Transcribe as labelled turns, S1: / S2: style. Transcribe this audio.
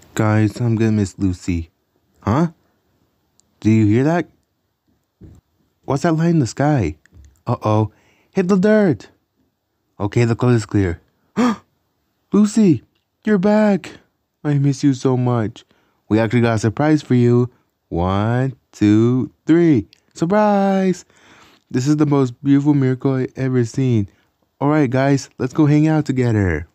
S1: Guys, I'm gonna miss Lucy. Huh? Do you hear that? What's that light in the sky? Uh-oh. Hit the dirt. Okay, the coast is clear. Lucy, you're back. I miss you so much. We actually got a surprise for you. 1, 2, 3. Surprise! This is the most beautiful miracle I ever seen. Alright guys, let's go hang out together.